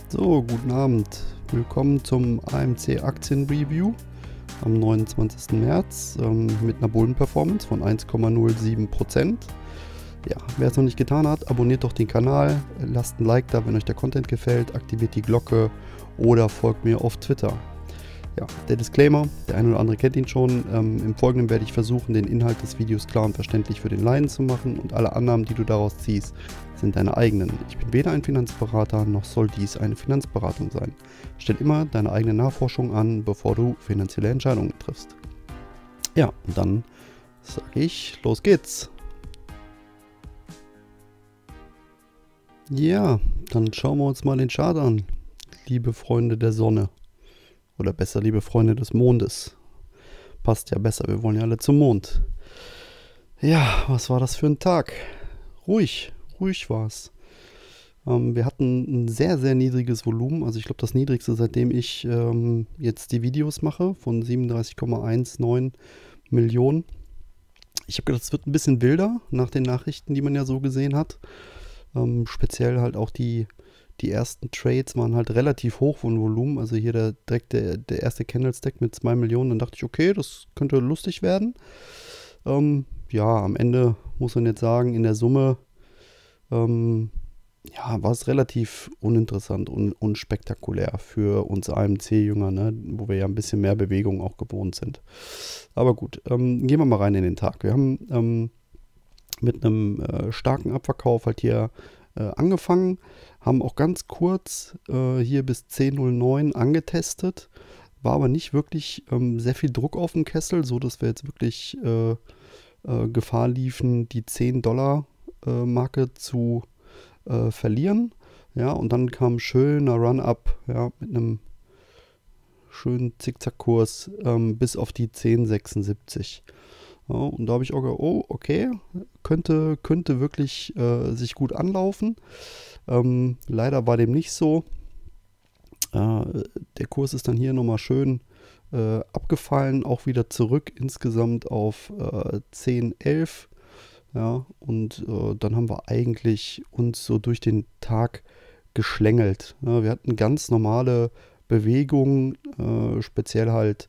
So, guten Abend. Willkommen zum AMC Aktien Review am 29. März mit einer Bullen-Performance von 1,07%. Ja, wer es noch nicht getan hat, abonniert doch den Kanal, lasst ein Like da, wenn euch der Content gefällt, aktiviert die Glocke oder folgt mir auf Twitter. Ja, der Disclaimer, der eine oder andere kennt ihn schon. Im Folgenden werde ich versuchen, den Inhalt des Videos klar und verständlich für den Laien zu machen und alle Annahmen, die du daraus ziehst, sind deine eigenen. Ich bin weder ein Finanzberater, noch soll dies eine Finanzberatung sein. Stell immer deine eigene Nachforschung an, bevor du finanzielle Entscheidungen triffst. Ja, und dann sage ich, los geht's. Ja, dann schauen wir uns mal den Chart an, liebe Freunde der Sonne. Oder besser, liebe Freunde des Mondes. Passt ja besser, wir wollen ja alle zum Mond. Ja, was war das für ein Tag? Ruhig war es. Wir hatten ein sehr, sehr niedriges Volumen. Also ich glaube, das niedrigste, seitdem ich jetzt die Videos mache, von 37,19 Millionen. Ich habe gedacht, es wird ein bisschen wilder nach den Nachrichten, die man ja so gesehen hat. Speziell halt auch die ersten Trades waren halt relativ hoch von Volumen. Also hier direkt der erste Candlestick mit 2 Millionen. Dann dachte ich, okay, das könnte lustig werden. Ja, am Ende muss man jetzt sagen, in der Summe ja, war es relativ uninteressant und unspektakulär für uns AMC-Jünger, ne, wo wir ja ein bisschen mehr Bewegung auch gewohnt sind. Aber gut, gehen wir mal rein in den Tag. Wir haben mit einem starken Abverkauf halt hier angefangen, haben auch ganz kurz hier bis 10,09 angetestet, war aber nicht wirklich sehr viel Druck auf dem Kessel, so dass wir jetzt wirklich Gefahr liefen, die $10 Marke zu verlieren. Ja, und dann kam ein schöner Run-Up, ja, mit einem schönen Zickzackkurs bis auf die 10,76. Ja, und da habe ich auch gedacht, oh, okay, könnte wirklich sich gut anlaufen. Leider war dem nicht so. Der Kurs ist dann hier nochmal schön abgefallen, auch wieder zurück insgesamt auf 10,11. Ja, und dann haben wir eigentlich uns so durch den Tag geschlängelt. Ja, wir hatten ganz normale Bewegungen, speziell halt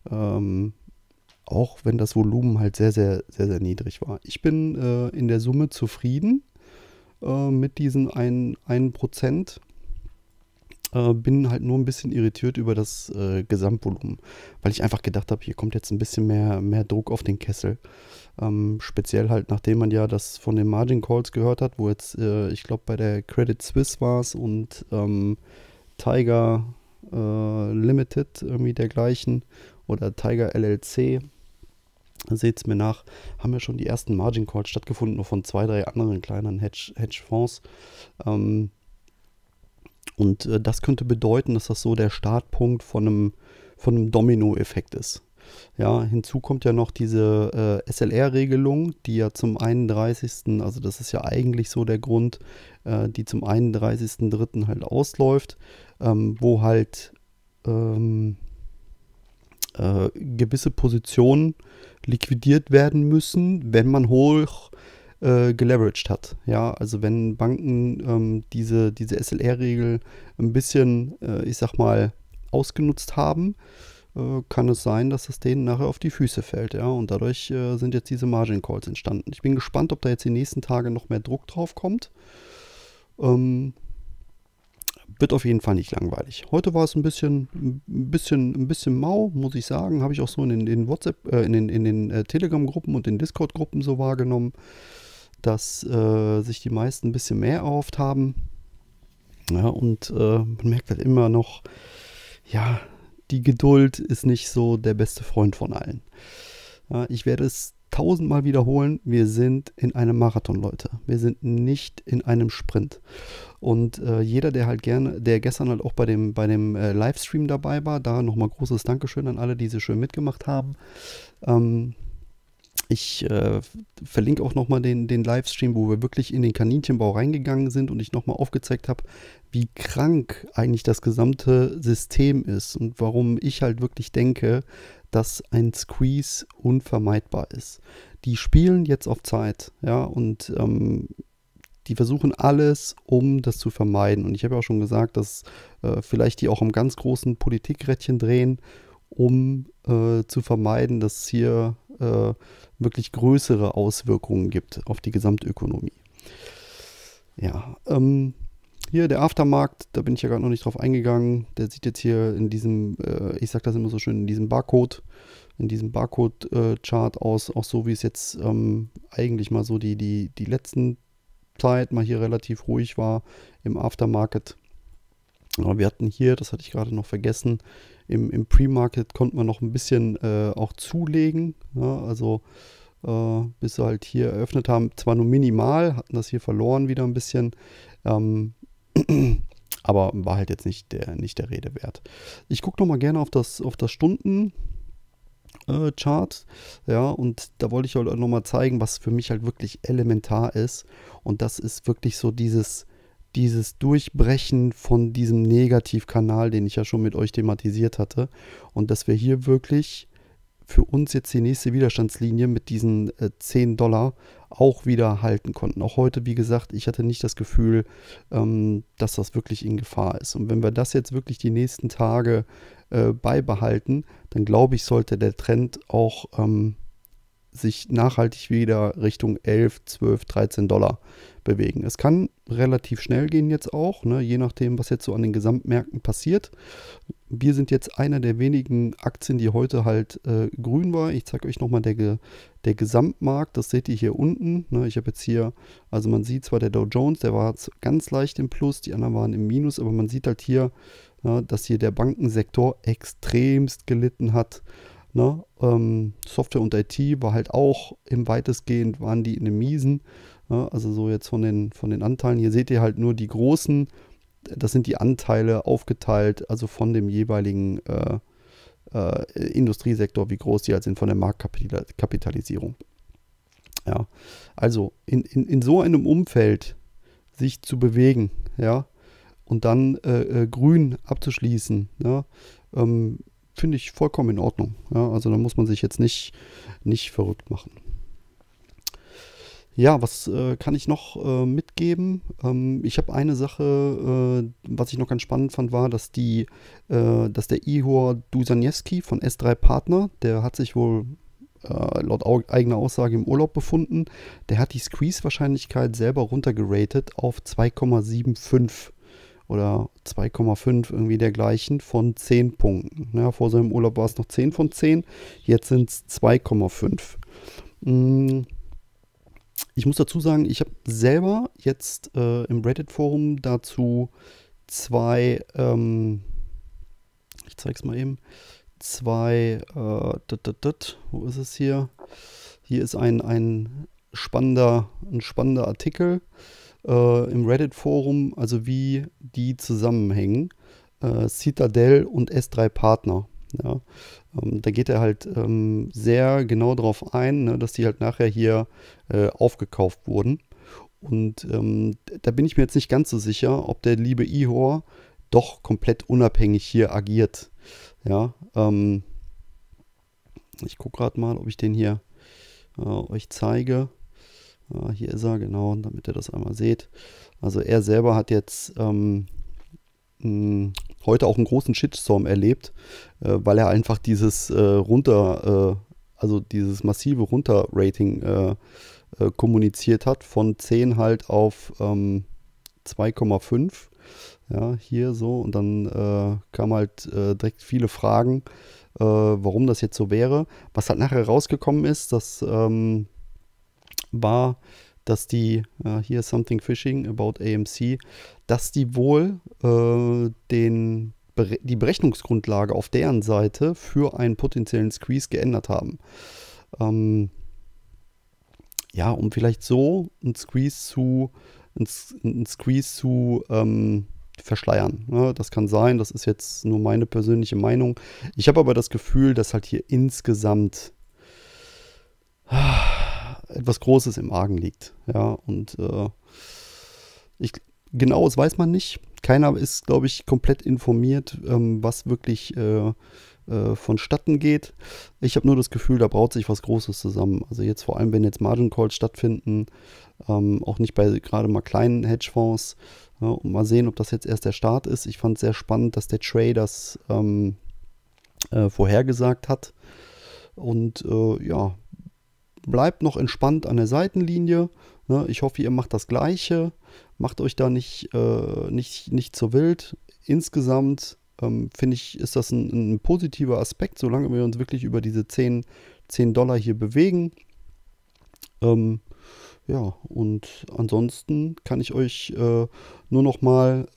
auch wenn das Volumen halt sehr, sehr, sehr, sehr niedrig war. Ich bin in der Summe zufrieden mit diesen 1%. Bin halt nur ein bisschen irritiert über das Gesamtvolumen, weil ich einfach gedacht habe, hier kommt jetzt ein bisschen mehr Druck auf den Kessel. Speziell halt, nachdem man ja das von den Margin Calls gehört hat, wo jetzt, ich glaube, bei der Credit Suisse war es und Tiger Limited, irgendwie dergleichen, oder Tiger LLC, seht es mir nach, haben ja schon die ersten Margin Calls stattgefunden, nur von 2, 3 anderen kleineren Hedgefonds. Und das könnte bedeuten, dass das so der Startpunkt von einem Domino-Effekt ist. Ja, hinzu kommt ja noch diese SLR-Regelung, die ja zum 31., also das ist ja eigentlich so der Grund, die zum 31.03. halt ausläuft, wo halt gewisse Positionen liquidiert werden müssen, wenn man hoch geleveraged hat. Ja, also wenn Banken diese SLR-Regel ein bisschen, ich sag mal, ausgenutzt haben, kann es sein, dass es denen nachher auf die Füße fällt. Ja, und dadurch sind jetzt diese Margin Calls entstanden. Ich bin gespannt, ob da jetzt die nächsten Tage noch mehr Druck drauf kommt. Wird auf jeden Fall nicht langweilig. Heute war es ein bisschen mau, muss ich sagen. Habe ich auch so in den WhatsApp, in den Telegram-Gruppen und den Discord-Gruppen so wahrgenommen, dass sich die meisten ein bisschen mehr erhofft haben. Ja, und man merkt halt immer noch, ja, die Geduld ist nicht so der beste Freund von allen. Ja, ich werde es 1000-mal wiederholen, wir sind in einem Marathon, Leute. Wir sind nicht in einem Sprint. Und jeder, der gestern halt auch bei dem Livestream dabei war, da nochmal großes Dankeschön an alle, die so schön mitgemacht haben. Ich verlinke auch nochmal den Livestream, wo wir wirklich in den Kaninchenbau reingegangen sind und ich nochmal aufgezeigt habe, wie krank eigentlich das gesamte System ist und warum ich halt wirklich denke, dass ein Squeeze unvermeidbar ist. Die spielen jetzt auf Zeit, ja, und die versuchen alles, um das zu vermeiden. Und ich habe ja auch schon gesagt, dass vielleicht die auch am ganz großen Politikrädchen drehen, um zu vermeiden, dass es hier wirklich größere Auswirkungen gibt auf die Gesamtökonomie. Ja, hier der Aftermarkt, da bin ich ja gerade noch nicht drauf eingegangen. Der sieht jetzt hier in diesem, ich sag das immer so schön, in diesem Barcode-Chart aus, auch so wie es jetzt eigentlich mal so die letzten Zeit mal hier relativ ruhig war im Aftermarket. Aber wir hatten hier, das hatte ich gerade noch vergessen, im Pre-Market konnten wir noch ein bisschen auch zulegen. Ja, also bis wir halt hier eröffnet haben, zwar nur minimal, hatten das hier verloren wieder ein bisschen, aber war halt jetzt nicht der Rede wert. Ich gucke noch mal gerne auf das Stunden Chart, ja, und da wollte ich halt nochmal zeigen, was für mich halt wirklich elementar ist, und das ist wirklich so dieses Durchbrechen von diesem Negativkanal, den ich ja schon mit euch thematisiert hatte, und dass wir hier wirklich für uns jetzt die nächste Widerstandslinie mit diesen $10 auch wieder halten konnten. Auch heute, wie gesagt, ich hatte nicht das Gefühl, dass das wirklich in Gefahr ist. Und wenn wir das jetzt wirklich die nächsten Tage beibehalten, dann glaube ich, sollte der Trend auch sich nachhaltig wieder Richtung 11, 12, $13 bewegen. Es kann relativ schnell gehen jetzt auch, ne, je nachdem, was jetzt so an den Gesamtmärkten passiert. Wir sind jetzt einer der wenigen Aktien, die heute halt grün war. Ich zeige euch nochmal der Gesamtmarkt, das seht ihr hier unten. Ne, ich habe jetzt hier, also man sieht zwar der Dow Jones, der war ganz leicht im Plus, die anderen waren im Minus, aber man sieht halt hier, dass hier der Bankensektor extremst gelitten hat. Ne? Software und IT war halt auch im weitestgehend, waren die in den Miesen. Ne? Also so jetzt von den Anteilen. Hier seht ihr halt nur die großen, das sind die Anteile aufgeteilt, also von dem jeweiligen Industriesektor, wie groß die halt sind von der Marktkapitalisierung. Ja, also in so einem Umfeld sich zu bewegen, ja, und dann grün abzuschließen, ja, finde ich vollkommen in Ordnung. Ja, also da muss man sich jetzt nicht verrückt machen. Ja, was kann ich noch mitgeben? Ich habe eine Sache, was ich noch ganz spannend fand, war, dass der Ihor Dusaniewski von S3 Partner, der hat sich wohl laut eigener Aussage im Urlaub befunden, der hat die Squeeze-Wahrscheinlichkeit selber runtergeratet auf 2,75 oder 2,5 irgendwie dergleichen von 10 Punkten. Ja, vor seinem Urlaub war es noch 10 von 10, jetzt sind es 2,5. Ich muss dazu sagen, ich habe selber jetzt im Reddit-Forum dazu zwei, ich zeige es mal eben, wo ist es hier? Hier ist ein spannender Artikel im Reddit-Forum, also wie die zusammenhängen. Citadel und S3 Partner. Ja. Da geht er halt sehr genau darauf ein, ne, dass die halt nachher hier aufgekauft wurden. Und da bin ich mir jetzt nicht ganz so sicher, ob der liebe Ihor doch komplett unabhängig hier agiert. Ja, ich gucke gerade mal, ob ich den hier euch zeige. Hier ist er, genau, damit ihr das einmal seht. Also er selber hat jetzt heute auch einen großen Shitstorm erlebt, weil er einfach dieses dieses massive Runterrating kommuniziert hat, von 10 halt auf 2,5. Ja, hier so. Und dann kam halt direkt viele Fragen, warum das jetzt so wäre. Was halt nachher rausgekommen ist, das war, dass die, hier Something Fishing about AMC, dass die wohl die Berechnungsgrundlage auf deren Seite für einen potenziellen Squeeze geändert haben. Ja, um vielleicht so einen Squeeze zu verschleiern. Ja, das kann sein, das ist jetzt nur meine persönliche Meinung. Ich habe aber das Gefühl, dass halt hier insgesamt etwas Großes im Argen liegt. Ja, und genaues weiß man nicht. Keiner ist, glaube ich, komplett informiert, was wirklich vonstatten geht. Ich habe nur das Gefühl, da braut sich was Großes zusammen. Also jetzt vor allem, wenn jetzt Margin Calls stattfinden, auch nicht bei gerade mal kleinen Hedgefonds. Ja, und mal sehen, ob das jetzt erst der Start ist. Ich fand es sehr spannend, dass der Trey das vorhergesagt hat. Und ja, bleibt noch entspannt an der Seitenlinie. Ne? Ich hoffe, ihr macht das Gleiche. Macht euch da nicht zu wild. Insgesamt finde ich, ist das ein positiver Aspekt, solange wir uns wirklich über diese 10 Dollar hier bewegen. Ja, und ansonsten kann ich euch nur noch mal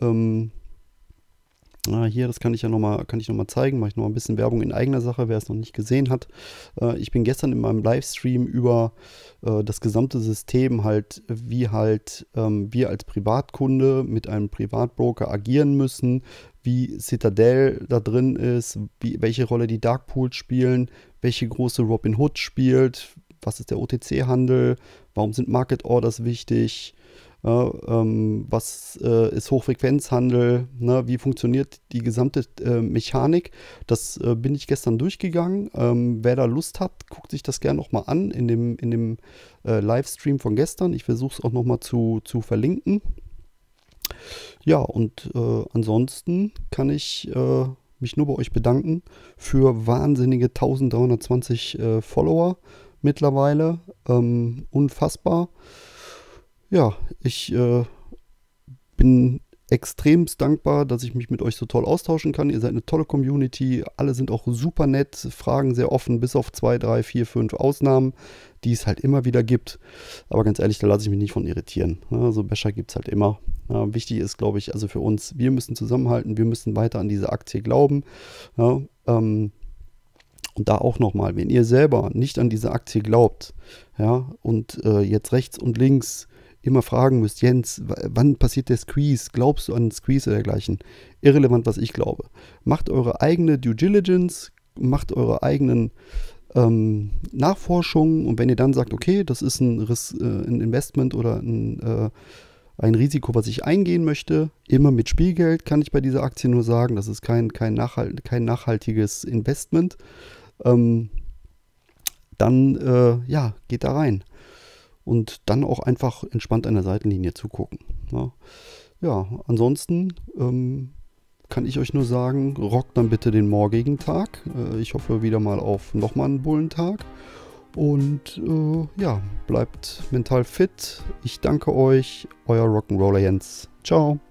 hier, das kann ich noch mal zeigen, mache ich noch mal ein bisschen Werbung in eigener Sache, wer es noch nicht gesehen hat. Ich bin gestern in meinem Livestream über das gesamte System halt, wie halt wir als Privatkunde mit einem Privatbroker agieren müssen, wie Citadel da drin ist, welche Rolle die Darkpools spielen, welche große Robinhood spielt, was ist der OTC-Handel, warum sind Market Orders wichtig, was ist Hochfrequenzhandel, ne? Wie funktioniert die gesamte Mechanik. Das bin ich gestern durchgegangen. Wer da Lust hat, guckt sich das gerne nochmal an in dem Livestream von gestern. Ich versuche es auch nochmal zu verlinken. Ja, und ansonsten kann ich mich nur bei euch bedanken für wahnsinnige 1320 Follower mittlerweile. Unfassbar. Ja, ich bin extremst dankbar, dass ich mich mit euch so toll austauschen kann. Ihr seid eine tolle Community. Alle sind auch super nett, fragen sehr offen, bis auf 2, 3, 4, 5 Ausnahmen, die es halt immer wieder gibt. Aber ganz ehrlich, da lasse ich mich nicht von irritieren. Also Becher gibt es halt immer. Wichtig ist, glaube ich, also für uns, wir müssen zusammenhalten, wir müssen weiter an diese Aktie glauben. Ja, und da auch nochmal, wenn ihr selber nicht an diese Aktie glaubt, ja, und jetzt rechts und links immer fragen müsst, Jens, wann passiert der Squeeze? Glaubst du an den Squeeze oder dergleichen? Irrelevant, was ich glaube. Macht eure eigene Due Diligence, macht eure eigenen Nachforschungen und wenn ihr dann sagt, okay, das ist ein Investment oder ein Risiko, was ich eingehen möchte, immer mit Spielgeld, kann ich bei dieser Aktie nur sagen, das ist kein nachhaltiges Investment, dann ja, geht da rein. Und dann auch einfach entspannt an der Seitenlinie zugucken. Ne? Ja, ansonsten kann ich euch nur sagen, rockt dann bitte den morgigen Tag. Ich hoffe wieder mal auf nochmal einen Bullentag. Und ja, bleibt mental fit. Ich danke euch, euer Rock'n'Roller Jens. Ciao.